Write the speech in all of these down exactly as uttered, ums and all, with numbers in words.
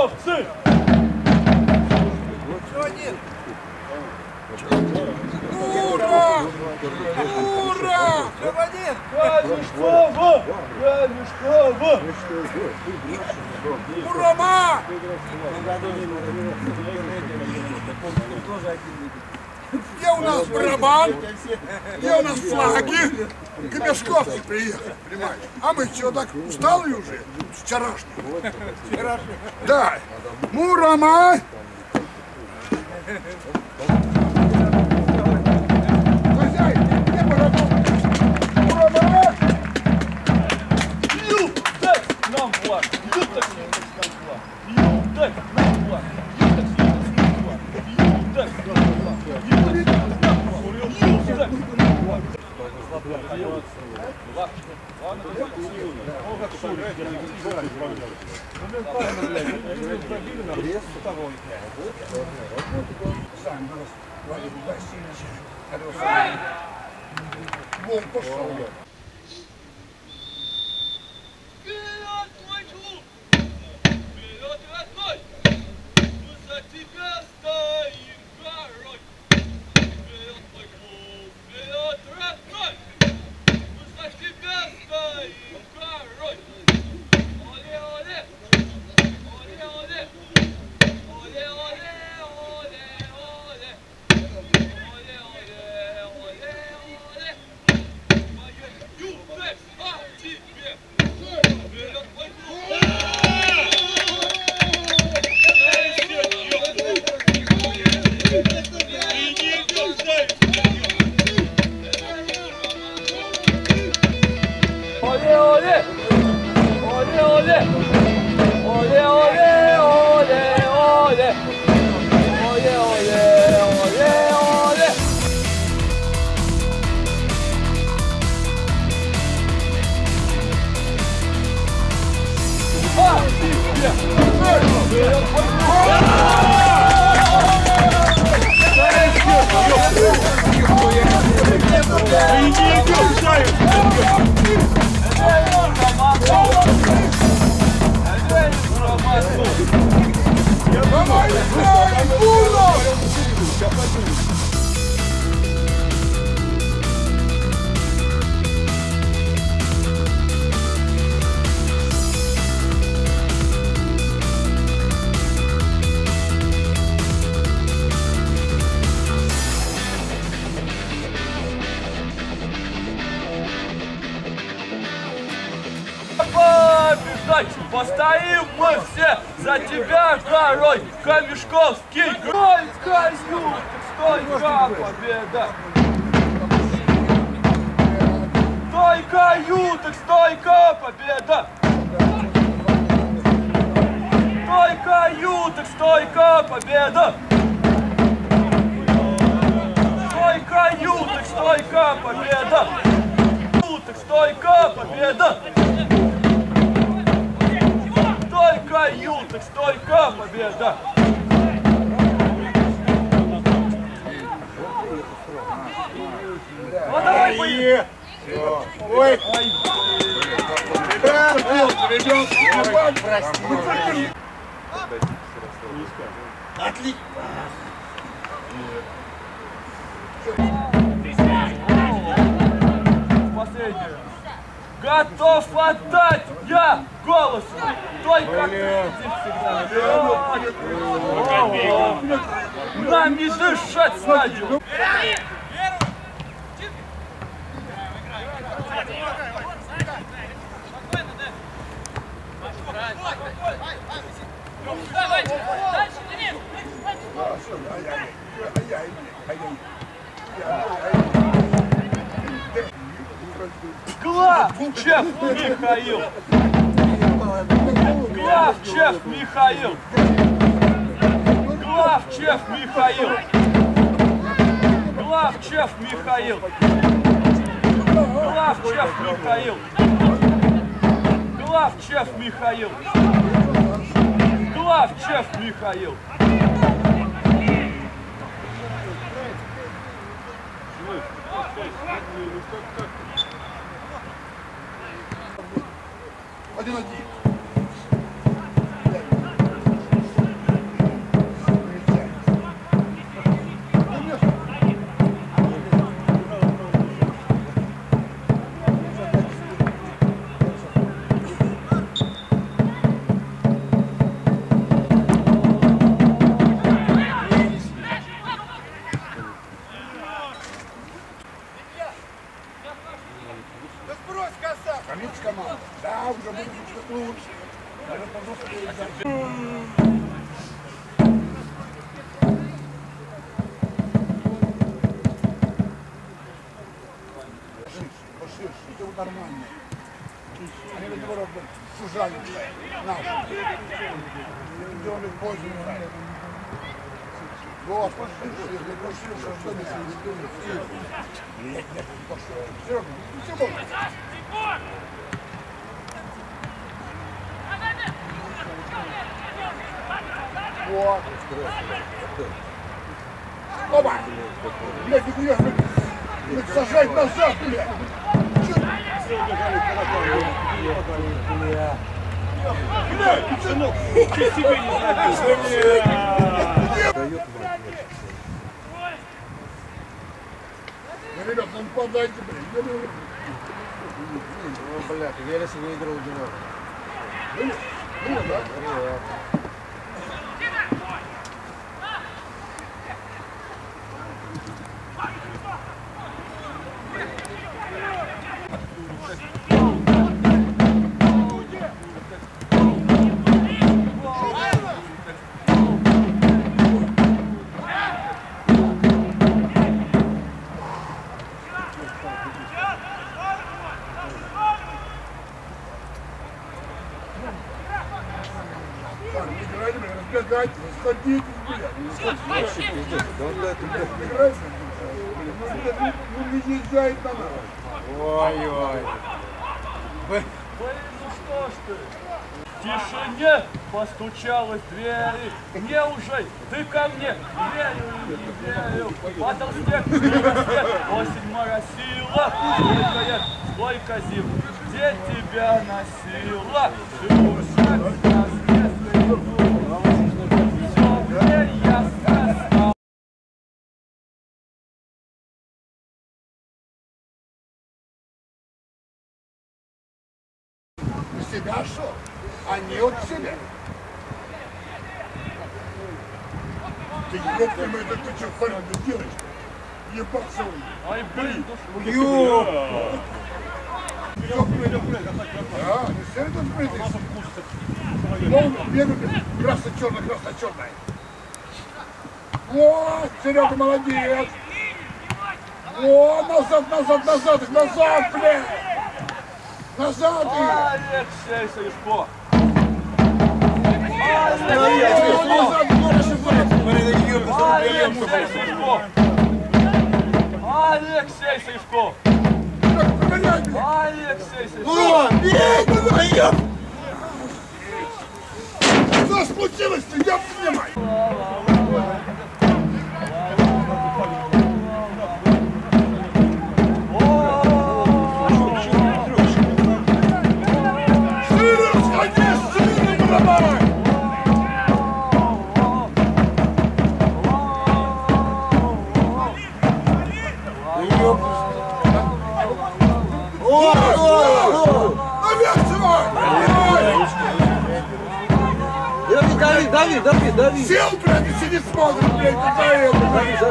Камешковцы! Ура! Ура! Камешкова! Камешкова! Ура! Где у нас барабан? Где у нас флаги? Камешковцы приехали, понимаешь? А мы что, так усталые уже? Вчерашнего. Вчерашнего. Да. Мурама! Хозяин, где барабан? Мурама! Ю, дай нам флаг! Ю, так нам флаг! Ю, дай нам флаг! Ю, так нам флаг! Ю, дай нам флаг! Ю, так нам флаг! Ю, дай нам флаг! Вон пошел. Вперед, мой клуб! Вперед, родной! Мы за тебя стоим горой! Вперед, мой клуб! Вперед, родной! Мы за тебя стоим горой! Оле-оле! Оле-оле! Оле-оле! Оле-оле! Оле-оле! Оле-оле! Моя юность о тебе! Вперед, мой клуб! Оле-оле! Оле-оле! Оле-оле! Оле-оле! Оле-оле! Оле-оле! А, тебе! Вперед, мой Давай, давай, Буров! побеждать! Постоим мы все за тебя, горой Камешковский! Только ю, стойка победа! Стойка ю, так стойка победа! Стойка ю, так стойка победа! Стойка ю, так стойка победа! Ю, так стойка победа! Стойка ю, так стойка победа! Ну давай поедем! Ой! Ребят, прости! Отлично! Последнее. Готов отдать я голос, только ты всегда. Нам не дышать с Надю. Главчев Михаил! Главчев Михаил! Главчев Михаил! Главчев Михаил! Главчев Михаил! Главчев Михаил! Главчев Михаил! Один-один. уже будет что-то лучше. Поширше, это нормально. Они наоборот сужали наши. Делали поздно. Вот, поширше, если поширше, что не сидит. Нет, нет, поширше. Все, все можно. Вот. Опа! Блядь, не блядь, блядь, сажать назад, блядь! Блядь, ты что? Ты себе не знаешь, ну, ребят, ну подайте, блядь. Ну, блядь, Велес выиграл дела. Были? Было, да? Да. Играйте, блядь, разбегайтесь, сходите, блядь. Играйте, ну не езжает на нас. Ой-ой. Блин, ну что ж ты? В тишине постучалась в двери. Неужели ты ко мне верю или не верю? Падал снег, рассвет, осень моросила. Сколько лет, сколько зим, где тебя носила? Ты уже меня снесли. Все мне ясно стало. Себя шел, а не от себя. Ты еб ты мой, это ты что, парень, ты делаешь? Ебаться он. Ай, блин, Ё! Да, не все это сбрытый. Он бегает, красно-черно, красно-черное. Вот, Серега, молодец. О, назад, назад, назад, назад, блядь. Назад их! Алексей Саишко! Алексей Саишко! Алексей Саишко! Алексей Саишко! Что случилось-то? Я понимаю! Дави, дави, дави, дави. Сел, блядь, и сидит, смотрит, блядь, какая это,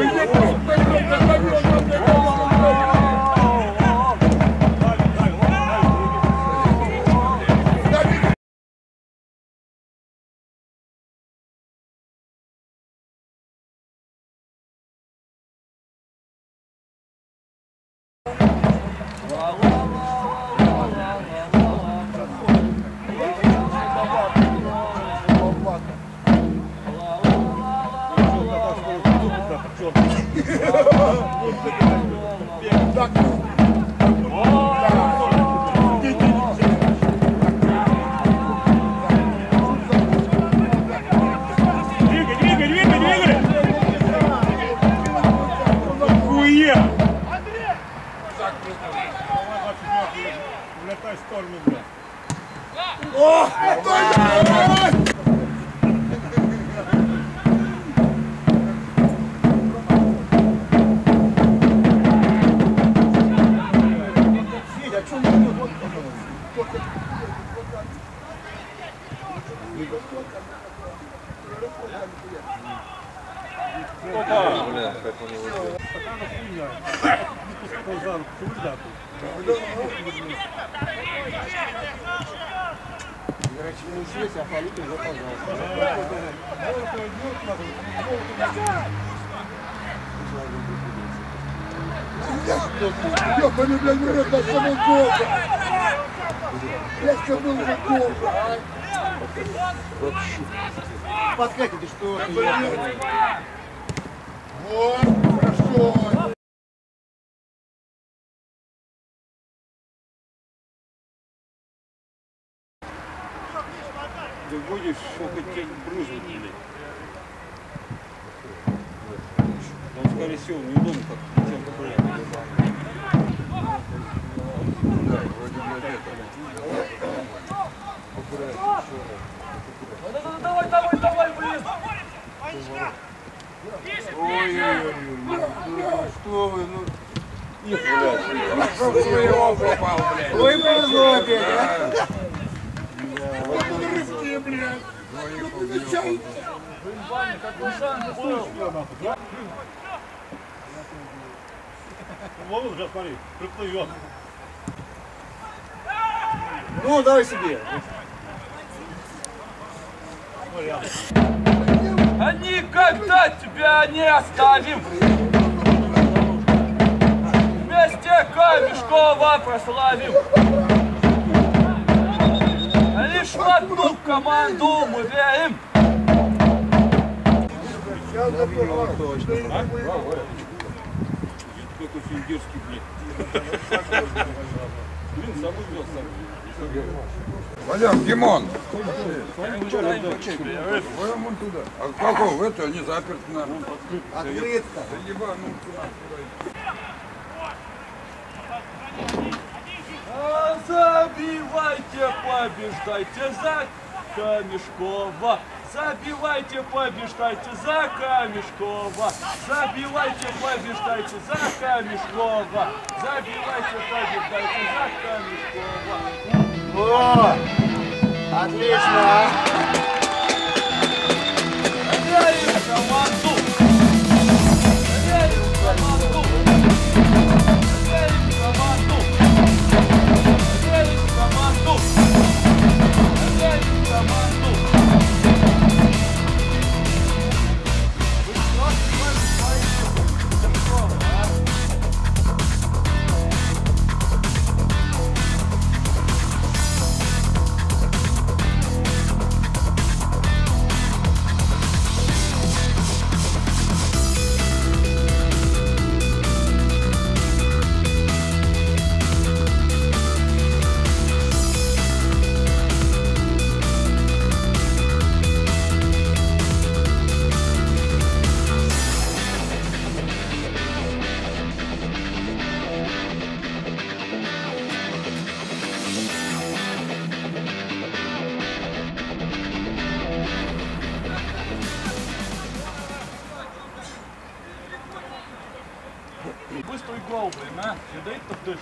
Влетай в сторону, блядь. О! Давай! Федя, а что не идет? Вот, Бля, как он его... Стакана хуйня. Не пускай за руку. Ты выдатый. Короче, не здесь, а полить уже, пожалуйста. Ёбаный, блядь, в рот, на самом долго. Я что был уже долго, а? Подкатит, ты что? Вот, хорошо. Ты будешь шокать тень брызгать, блядь. Он, скорее всего, неудобно как тем популярным. Давай, давай, давай, блин! Ой-ой-ой, что вы, ну... Ой, повезло опять, а? Вот он рыбки, блядь. Ну, получается. Ваня, как бы шанс был. Вон уже, смотри, приплывет. Ну, давай себе. А никогда тебя не оставим! Вместе Камешкова прославим! Лишь в одну команду мы верим! Какой фильм дерзкий, блядь. Блин, с собой взял с собой. Валям, Димон, Перерыв. вон туда. А какого? Это не заперты, наверное. Открыто. Ебану. А забивайте, побеждайте за Камешкова! Забивайте, побеждайте за Камешкова! Забивайте, побеждайте за Камешкова! Забивайте, побеждайте за Камешкова! О, отлично. Верим в команду! Верим в команду! Верим в команду! Верим в команду! Верим в команду! Вы что, свои школы, а? Быстрый гол, блин, а? Не дает-то в дышу.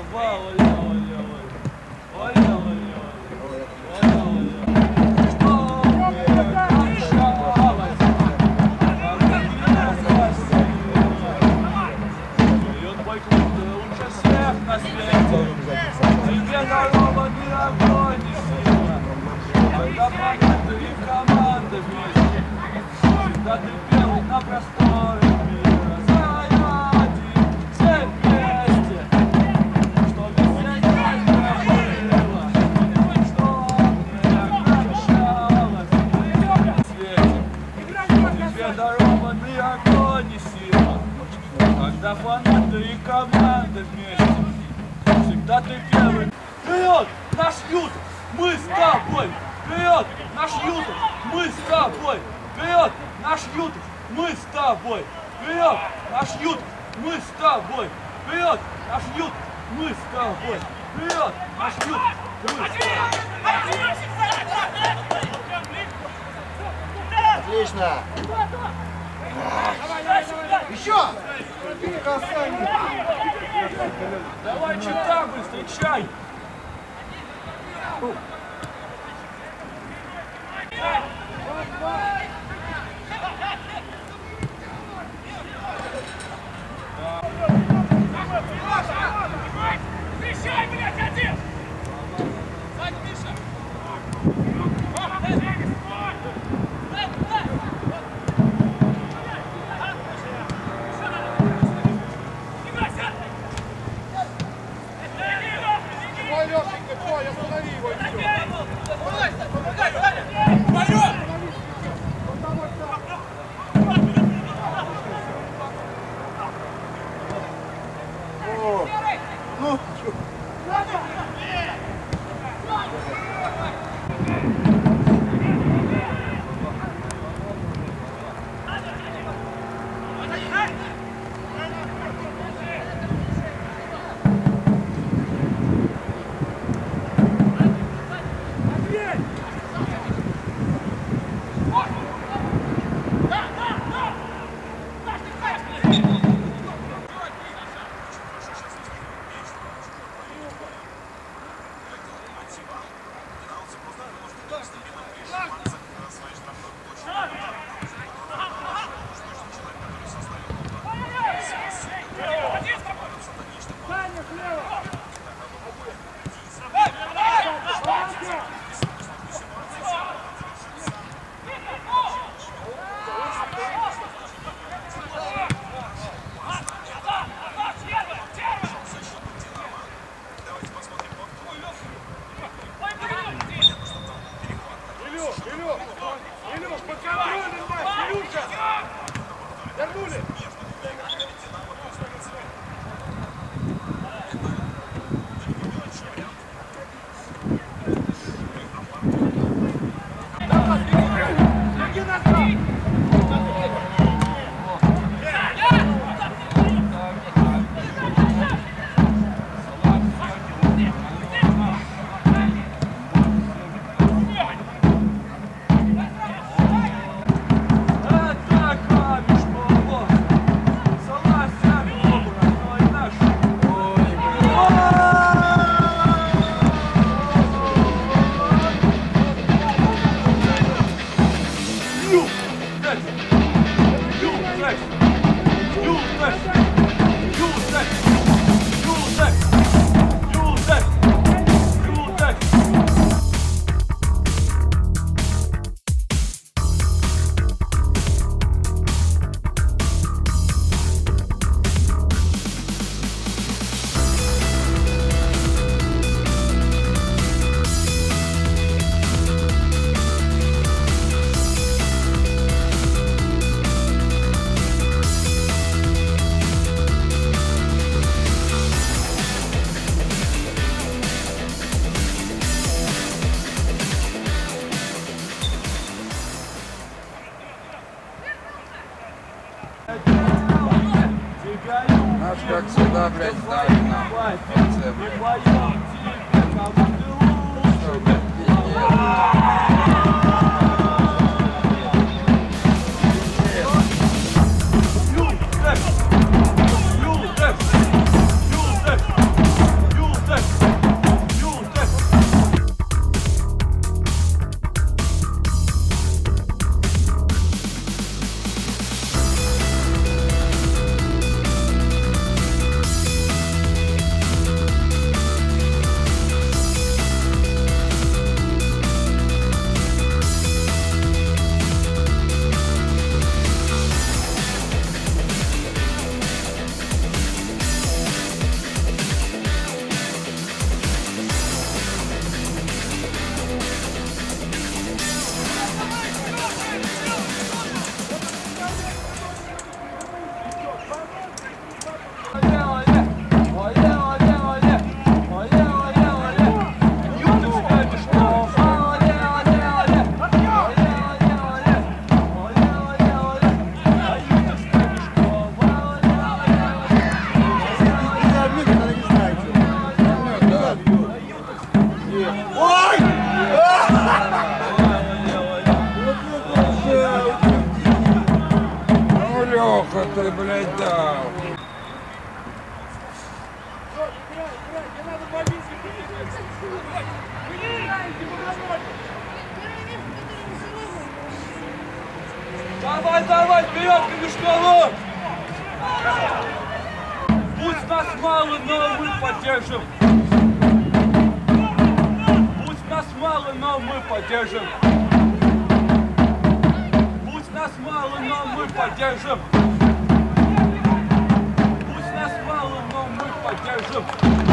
Когда фанаты и команда вместе, всегда ты первый. Вперед, наш Ютуб, мы с тобой. Вперед, наш Ютуб, мы с тобой. Вперед, наш Ютуб, мы с тобой. Вперед, наш Ютуб, мы с тобой. Вперед, наш Ютуб, мы с тобой. Вперед, наш Ютуб, мы с тобой. Отлично. Еще! Давай, чита быстро, чай! Встречай, блядь, один! Сзади, Миша! Лешенька, твой, останови его. Помогай, помогай, Ваня! Вперед! О, ну, чё? Наш, как всегда, блядь, ставит нам в конце, блядь. Юзеф! Юзеф! Юзеф! ты, блядь, дал? Давай, давай, вперед, Камешкова! Пусть нас мало, но мы поддержим. Пусть нас мало, но мы поддержим. Пусть нас мало, но мы поддержим. Пусть нас мало, но мы поддержим.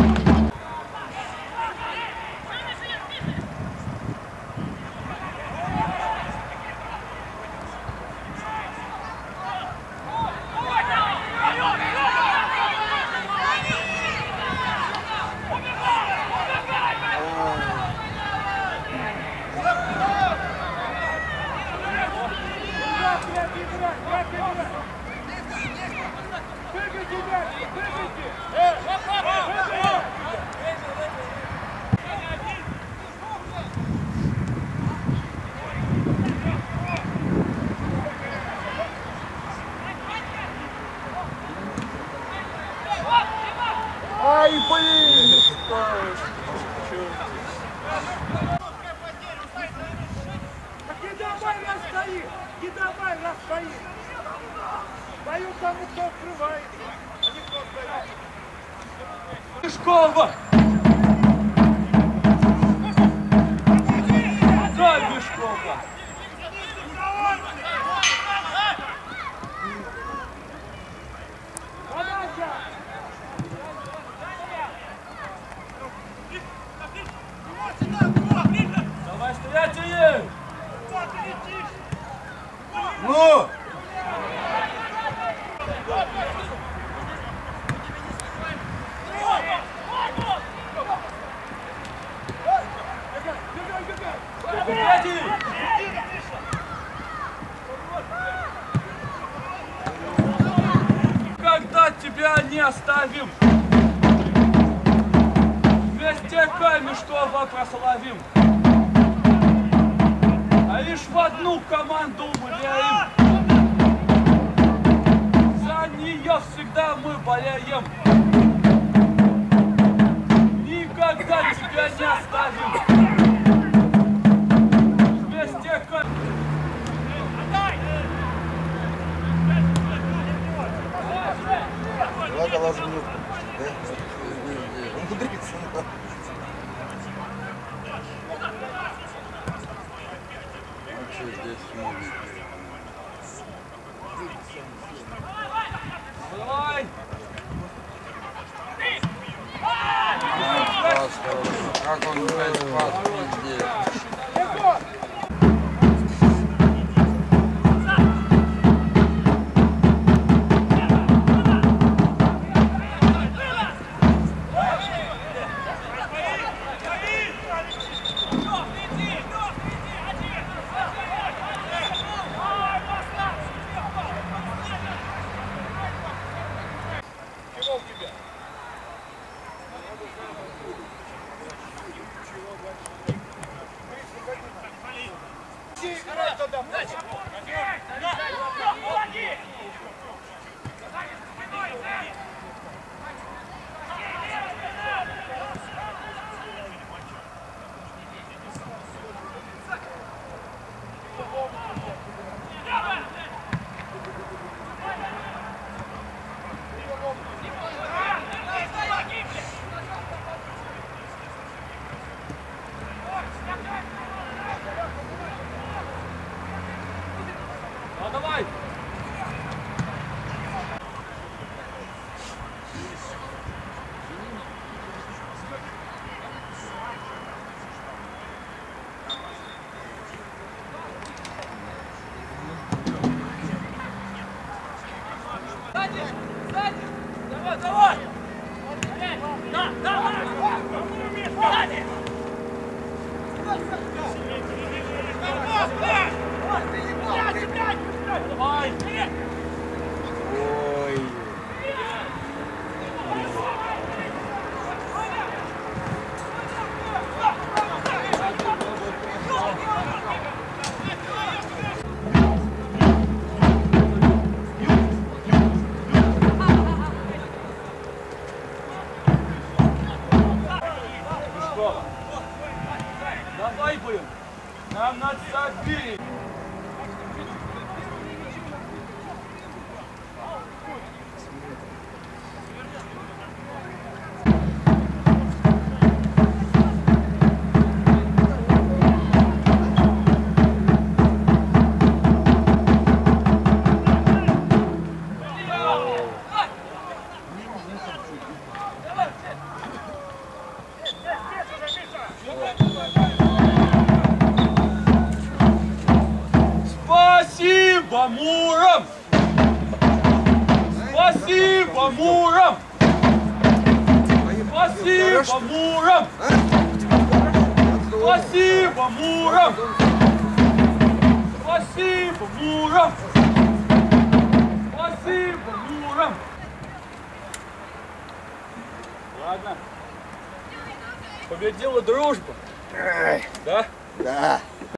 Ай, блин! Не давай нас стоит! Не давай нас стоит! Даю тому, кто открывает, а не кто стоит. Камешкова! Да, Камешкова! Давай стоять, Ильин! Ну! Погоди! Когда тебя не оставим, вместе Камешкова прославим, а лишь в одну команду мы верим, за нее всегда мы болеем, никогда тебя не оставим. Давай положим нюху. Он мудрится. А что здесь может? Давай! Пас хорошо. Как он, блядь, пас везде? Мешков. Давай будем. Нам надо забить. Спасибо, Муром! Спасибо, Муром! Спасибо, Муром! Спасибо, Муром! Спасибо, Муром! Спасибо, Муром! Ладно. Победила дружба. Да? Да.